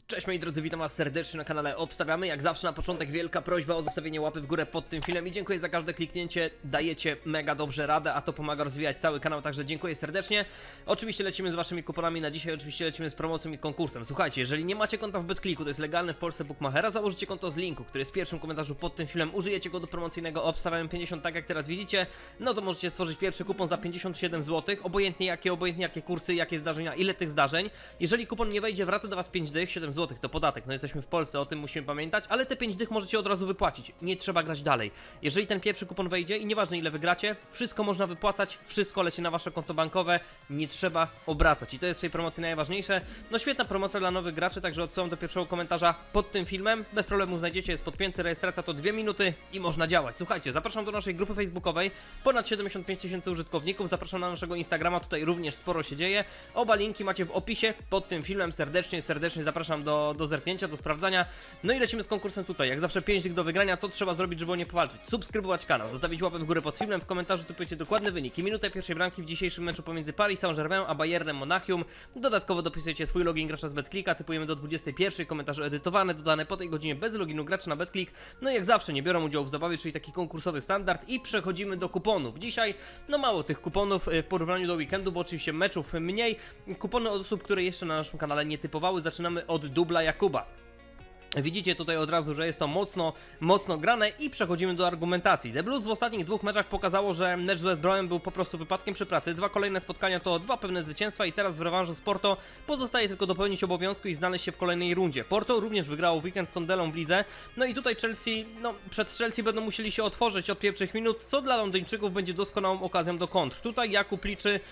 Cześć moi drodzy, witam was serdecznie na kanale Obstawiamy. Jak zawsze na początek wielka prośba o zostawienie łapy w górę pod tym filmem i dziękuję za każde kliknięcie, dajecie mega dobrze radę, a to pomaga rozwijać cały kanał, także dziękuję serdecznie. Oczywiście lecimy z waszymi kuponami na dzisiaj, oczywiście lecimy z promocją i konkursem. Słuchajcie, jeżeli nie macie konta w BetClicku, to jest legalne w Polsce bookmachera, założycie konto z linku, który jest w pierwszym komentarzu pod tym filmem, użyjecie go do promocyjnego Obstawiamy 50, tak jak teraz widzicie, no to możecie stworzyć pierwszy kupon za 57 zł, obojętnie jakie kursy, jakie zdarzenia, ile tych zdarzeń. Jeżeli kupon nie wejdzie, wraca do was 5 dych, 7 zł to podatek, no jesteśmy w Polsce, o tym musimy pamiętać, ale te 5 dych możecie od razu wypłacić, nie trzeba grać dalej. Jeżeli ten pierwszy kupon wejdzie i nieważne ile wygracie, wszystko można wypłacać, wszystko leci na wasze konto bankowe, nie trzeba obracać i to jest w tej promocji najważniejsze. No świetna promocja dla nowych graczy, także odsyłam do pierwszego komentarza pod tym filmem, bez problemu znajdziecie, jest podpięty, rejestracja to 2 minuty i można działać. Słuchajcie, zapraszam do naszej grupy facebookowej, ponad 75 000 użytkowników, zapraszam na naszego Instagrama, tutaj również sporo się dzieje, oba linki macie w opisie pod tym filmem, serdecznie zapraszam do zerknięcia, do sprawdzania. No i lecimy z konkursem tutaj. Jak zawsze 5 dych do wygrania. Co trzeba zrobić, żeby o nie powalczyć? Subskrybować kanał, zostawić łapę w górę pod filmem, w komentarzu typujecie dokładne wyniki. Minutę pierwszej bramki w dzisiejszym meczu pomiędzy Paris Saint-Germain a Bayernem Monachium. Dodatkowo dopisujecie swój login gracza z BetClicka, typujemy do 21, komentarze edytowane, dodane po tej godzinie bez loginu gracza na BetClick. No i jak zawsze nie biorą udziału w zabawie, czyli taki konkursowy standard i przechodzimy do kuponów. Dzisiaj no mało tych kuponów w porównaniu do weekendu, bo oczywiście meczów mniej. Kupony od osób, które jeszcze na naszym kanale nie typowały. Zaczynamy od dubla Jakuba. Widzicie tutaj od razu, że jest to mocno grane i przechodzimy do argumentacji. The Blues w ostatnich dwóch meczach pokazało, że mecz z West Bromem był po prostu wypadkiem przy pracy. Dwa kolejne spotkania to dwa pewne zwycięstwa i teraz w rewanżu z Porto pozostaje tylko dopełnić obowiązku i znaleźć się w kolejnej rundzie. Porto również wygrało weekend z Sondelą w lidze. No i tutaj Chelsea, przed Chelsea będą musieli się otworzyć od pierwszych minut, co dla Londyńczyków będzie doskonałą okazją do kontr. Tutaj Jakub liczy,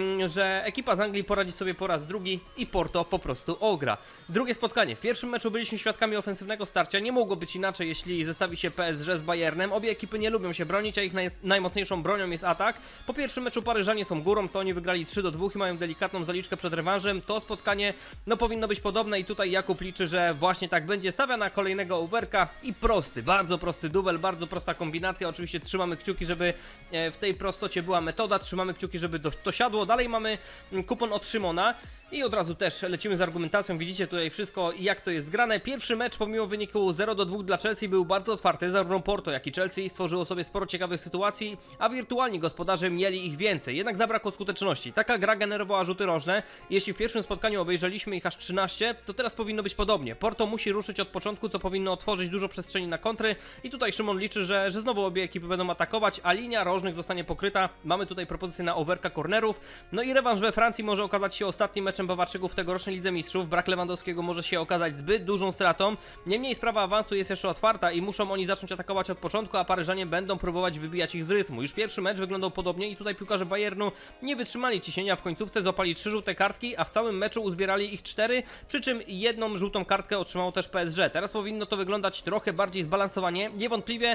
że ekipa z Anglii poradzi sobie po raz drugi i Porto po prostu ogra. Drugie spotkanie. W pierwszym meczu byliśmy świadkami ofensywnego starcia, nie mogło być inaczej, jeśli zestawi się PSG z Bayernem. Obie ekipy nie lubią się bronić, a ich najmocniejszą bronią jest atak. Po pierwszym meczu Paryżanie są górą, to oni wygrali 3-2 i mają delikatną zaliczkę przed rewanżem. To spotkanie powinno być podobne i tutaj Jakub liczy, że właśnie tak będzie. Stawia na kolejnego overka i bardzo prosty dubel, bardzo prosta kombinacja. Oczywiście trzymamy kciuki, żeby w tej prostocie była metoda, trzymamy kciuki, żeby to siadło. Dalej mamy kupon od Szymona. I od razu też lecimy z argumentacją, widzicie tutaj wszystko i jak to jest grane. Pierwszy mecz pomimo wyniku 0-2 dla Chelsea był bardzo otwarty, zarówno Porto jak i Chelsea stworzyło sobie sporo ciekawych sytuacji, a wirtualni gospodarze mieli ich więcej, jednak zabrakło skuteczności. Taka gra generowała rzuty rożne, jeśli w pierwszym spotkaniu obejrzeliśmy ich aż 13, to teraz powinno być podobnie. Porto musi ruszyć od początku, co powinno otworzyć dużo przestrzeni na kontry i tutaj Szymon liczy, że znowu obie ekipy będą atakować, a linia rożnych zostanie pokryta. Mamy tutaj propozycję na overka cornerów, no i rewanż we Francji może okazać się ostatnim meczem Bawarczyków w tegorocznej Lidze Mistrzów. Brak Lewandowskiego może się okazać zbyt dużą stratą. Niemniej sprawa awansu jest jeszcze otwarta i muszą oni zacząć atakować od początku, a Paryżanie będą próbować wybijać ich z rytmu. Już pierwszy mecz wyglądał podobnie i tutaj piłkarze Bayernu nie wytrzymali ciśnienia, w końcówce złapali 3 żółte kartki, a w całym meczu uzbierali ich 4, przy czym jedną żółtą kartkę otrzymało też PSG. Teraz powinno to wyglądać trochę bardziej zbalansowanie. Niewątpliwie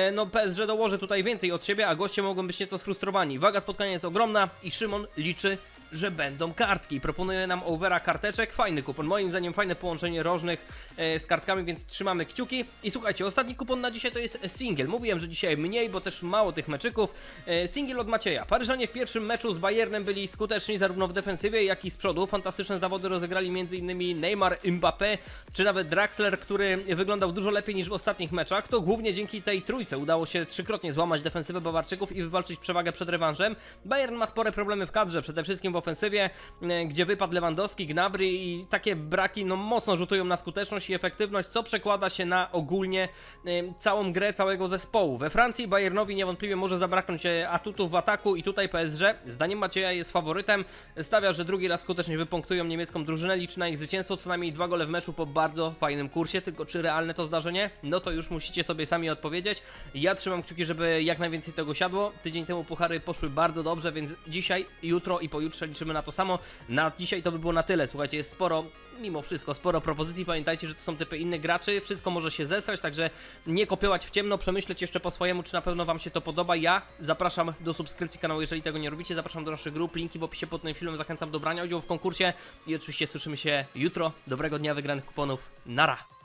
PSG dołoży tutaj więcej od siebie, a goście mogą być nieco sfrustrowani. Waga spotkania jest ogromna i Szymon liczy, że będą kartki. Proponuje nam overa karteczek. Fajny kupon, moim zdaniem fajne połączenie rożnych z kartkami, więc trzymamy kciuki. I słuchajcie, ostatni kupon na dzisiaj to jest singiel. Mówiłem, że dzisiaj mniej, bo też mało tych meczyków. Singiel od Macieja. Paryżanie w pierwszym meczu z Bayernem byli skuteczni zarówno w defensywie, jak i z przodu. Fantastyczne zawody rozegrali m.in. Neymar, Mbappé, czy nawet Draxler, który wyglądał dużo lepiej niż w ostatnich meczach. To głównie dzięki tej trójce udało się trzykrotnie złamać defensywę Bawarczyków i wywalczyć przewagę przed rewanżem. Bayern ma spore problemy w kadrze, przede wszystkim w ofensywie, gdzie wypadł Lewandowski, Gnabry i takie braki mocno rzutują na skuteczność i efektywność, co przekłada się na ogólnie całą grę całego zespołu. We Francji Bayernowi niewątpliwie może zabraknąć atutów w ataku i tutaj PSG, zdaniem Macieja, jest faworytem. Stawia, że drugi raz skutecznie wypunktują niemiecką drużynę, liczy na ich zwycięstwo, co najmniej 2 gole w meczu po bardzo fajnym kursie, tylko czy realne to zdarzenie? No to już musicie sobie sami odpowiedzieć. Ja trzymam kciuki, żeby jak najwięcej tego siadło. Tydzień temu puchary poszły bardzo dobrze, więc dzisiaj, jutro i pojutrze liczymy na to samo. Na dzisiaj to by było na tyle. Słuchajcie, jest mimo wszystko sporo propozycji. Pamiętajcie, że to są typy innych graczy, wszystko może się zesrać, także nie kopiować w ciemno, przemyśleć jeszcze po swojemu, czy na pewno wam się to podoba. Ja zapraszam do subskrypcji kanału, jeżeli tego nie robicie, zapraszam do naszych grup, linki w opisie pod tym filmem, zachęcam do brania udziału w konkursie i oczywiście słyszymy się jutro. Dobrego dnia, wygranych kuponów, nara!